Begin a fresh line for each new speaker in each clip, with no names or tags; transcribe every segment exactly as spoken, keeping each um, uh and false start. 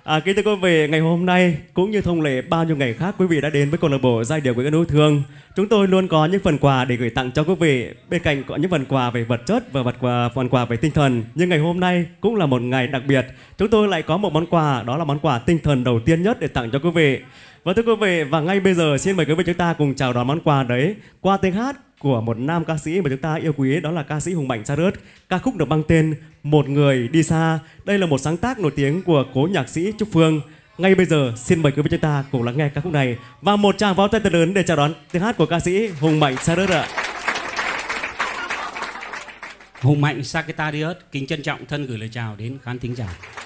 À, kính thưa quý vị, ngày hôm nay cũng như thông lệ bao nhiêu ngày khác, quý vị đã đến với câu lạc bộ Giai điệu của yêu thương. Chúng tôi luôn có những phần quà để gửi tặng cho quý vị. Bên cạnh có những phần quà về vật chất và vật quà, phần quà về tinh thần. Nhưng ngày hôm nay cũng là một ngày đặc biệt. Chúng tôi lại có một món quà, đó là món quà tinh thần đầu tiên nhất để tặng cho quý vị. Và thưa quý vị, và ngay bây giờ xin mời quý vị chúng ta cùng chào đón món quà đấy qua tiếng hát của một nam ca sĩ mà chúng ta yêu quý, đó là ca sĩ Hùng Mạnh Sa Rớt. Ca khúc được mang tên Một Người Đi Xa. Đây là một sáng tác nổi tiếng của cố nhạc sĩ Trúc Phương. Ngay bây giờ xin mời quý vị chúng ta cùng lắng nghe ca khúc này và một tràng pháo tay thật lớn để chào đón tiếng hát của ca sĩ Hùng Mạnh Sa Rớt ạ.
Hùng Mạnh Sagittarius kính trân trọng thân gửi lời chào đến khán thính giả.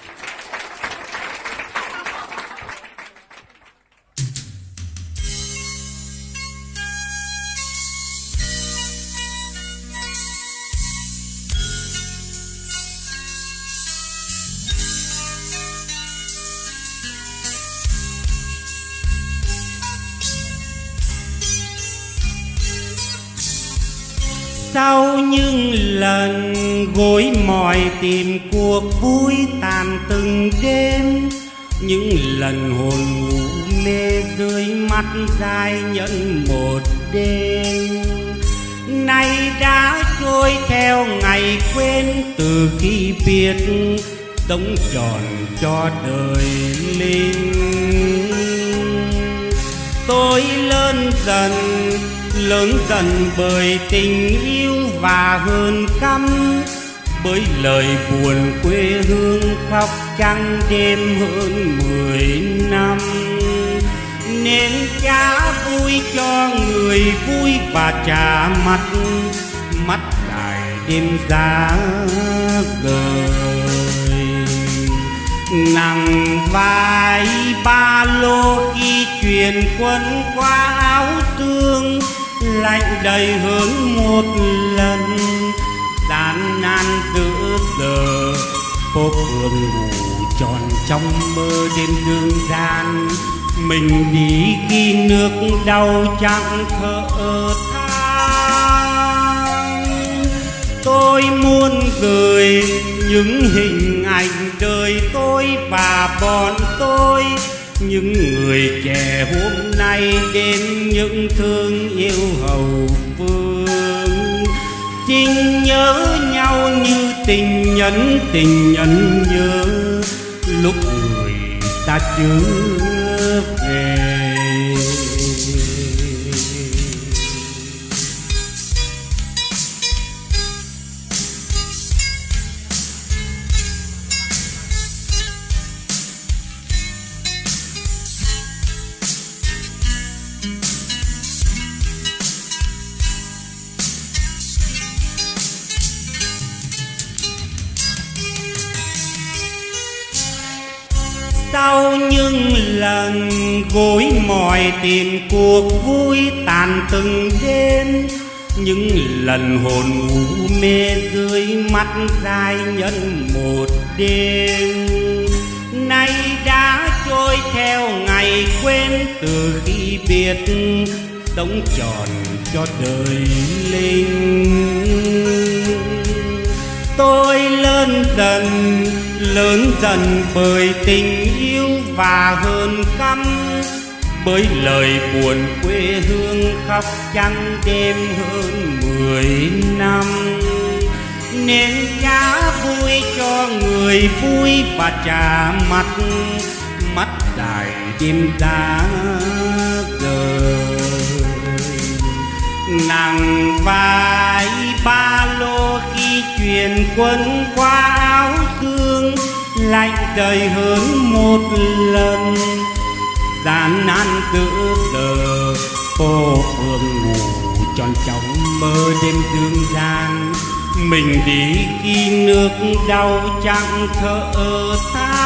Sau những lần gối mỏi tìm cuộc vui tàn từng đêm, những lần hồn ngủ mê rơi mắt dài nhận một đêm, nay đã trôi theo ngày quên từ khi biết đóng tròn cho đời linh. Tôi lớn dần lớn dần bởi tình yêu và hơn căm, bởi lời buồn quê hương khóc trắng đêm hơn mười năm. Nên trả vui cho người vui và trả mắt mắt lại đêm giá rời. Nặng vai ba lô khi chuyển quân qua áo tương, lạnh đầy hơn một lần gian nan giữa giờ. Phố phường ngủ tròn trong mơ đêm dương gian, mình đi khi nước đau chẳng thở than. Tôi muốn gửi những hình ảnh đời tôi và bọn tôi, những người trẻ hôm nay đến những thương yêu hậu phương. Chính nhớ nhau như tình nhân, tình nhân nhớ lúc người ta chưa về. Sau những lần gối mỏi tìm cuộc vui tàn từng đêm, những lần hồn ngủ mê rơi mắt dài nhân một đêm, nay đã trôi theo ngày quên từ khi biết đóng tròn cho đời linh. Tôi lớn dần lớn dần bởi tình yêu và hơn căm, bởi lời buồn quê hương khóc trắng đêm hơn mười năm. Nên trả vui cho người vui và trả mắt mắt dài đêm giá rời. Nặng vai ba lô khi chuyển quân qua áo thương, lạnh đời hơn một lần gian nan giữa giờ. Phố phường ngủ tròn trong mơ đêm dương gian, mình đi khi nước đau chẳng thở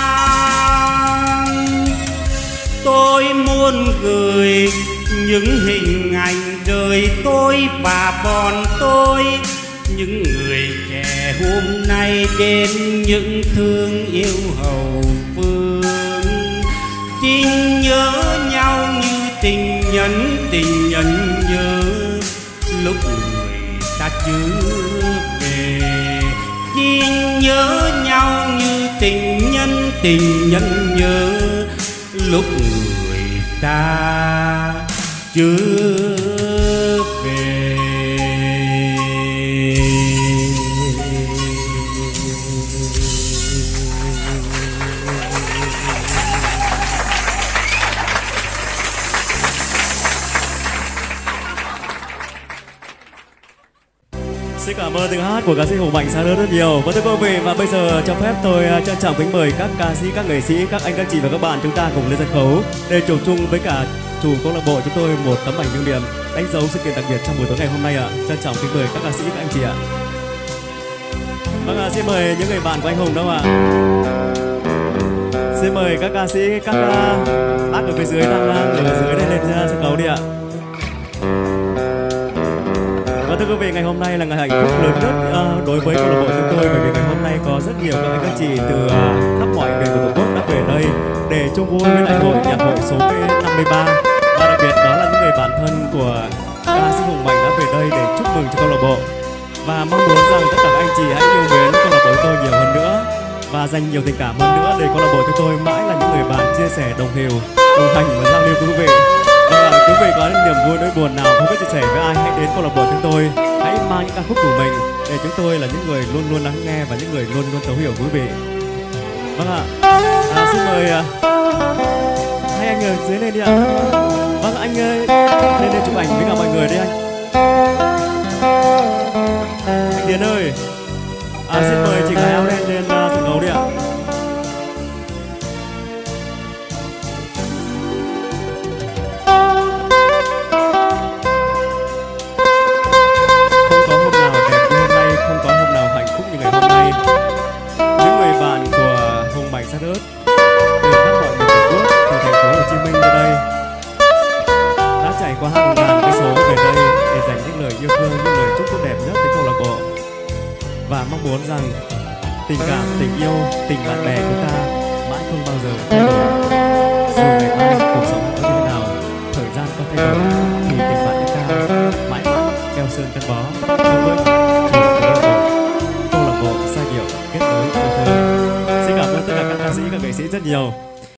than. Tôi muốn gửi những hình ảnh đời tôi và bọn tôi, những người trẻ hôm nay đến những thương yêu hậu phương. Chính nhớ nhau như tình nhân, tình nhân nhớ lúc người ta chưa về. Chính nhớ nhau như tình nhân, tình nhân nhớ lúc người ta chưa về.
Xin cảm ơn tiếng hát của ca sĩ Hùng Mạnh Sa Đớt rất nhiều. Và thưa quý vị, và bây giờ cho phép tôi trân trọng kính mời các ca sĩ, các nghệ sĩ, các anh, các chị và các bạn chúng ta cùng lên sân khấu để chụp chung với cả chủ câu lạc bộ chúng tôi một tấm ảnh lưu niệm đánh dấu sự kiện đặc biệt trong buổi tối ngày hôm nay ạ. Trân trọng kính mời các ca sĩ, các anh chị ạ. Vâng ạ, xin mời những người bạn của anh Hùng đâu ạ. Xin mời các ca sĩ, các bác ở phía dưới đang ở dưới đây lên sân khấu đi ạ. Và thưa quý vị, ngày hôm nay là ngày hạnh phúc lớn nhất uh, đối với câu lạc bộ chúng tôi, bởi vì ngày hôm nay có rất nhiều các anh các chị từ uh, khắp mọi miền của tổ quốc đã về đây để chung vui với đại hội nhạc hội số năm mươi ba, và đặc biệt đó là những người bạn thân của ca sĩ Hùng Mạnh đã về đây để chúc mừng cho câu lạc bộ, và mong muốn rằng tất cả các anh chị hãy yêu mến câu lạc bộ chúng tôi nhiều hơn nữa và dành nhiều tình cảm hơn nữa để câu lạc bộ chúng tôi mãi là những người bạn chia sẻ, đồng hiểu, đồng hành và giao lưu với quý vị. Và quý vị có những niềm vui nỗi buồn nào không biết chia sẻ với ai, hãy đến câu lạc bộ chúng tôi, hãy mang những ca khúc của mình để chúng tôi là những người luôn luôn lắng nghe và những người luôn luôn thấu hiểu quý vị. Vâng ạ. À, xin mời à, hai anh ở dưới lên đi ạ. Vâng, anh ơi, lên đây chụp ảnh với cả mọi người đi anh. Anh Điền ơi, à, xin mời chị gái áo đen lên uh, sân khấu đi ạ. Sa Đớt từ khắp mọi miền tổ quốc, từ thành phố Hồ Chí Minh tới đây đã trải qua hàng ngàn cây số về đây để dành những lời yêu thương, những lời chúc tốt đẹp nhất tới câu lạc bộ, và mong muốn rằng tình cảm, tình yêu, tình bạn bè chúng ta mãi không bao giờ thay đổi. Dù ngày mai cuộc sống có như thế nào, thời gian có thay đổi, thì tình bạn chúng ta mãi mãi keo sơn gắn bó với chủ câu lạc bộ Giai Điệu kết nối yêu thương. Xin cảm ơn tất cả các ca sĩ, các nghệ sĩ rất nhiều.